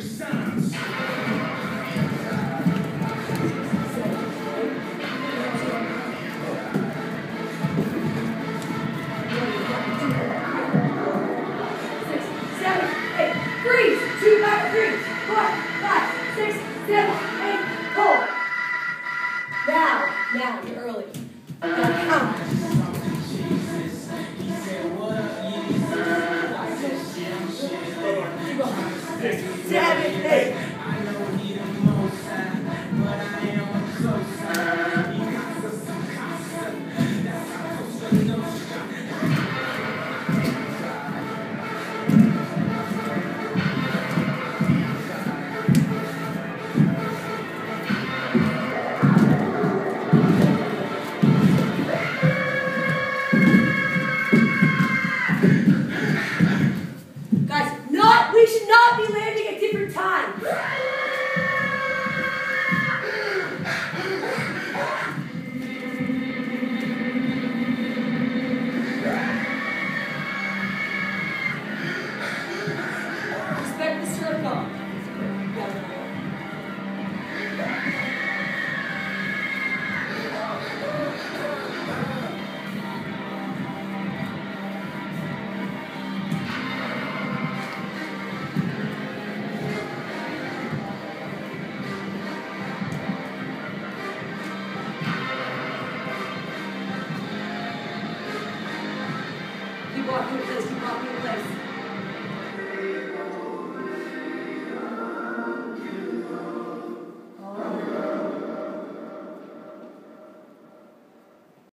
Now, you're early. Now count. 6, 7, 8. We should not be landing at different times. Respect the circle. Keep walking in place, keep walking in place.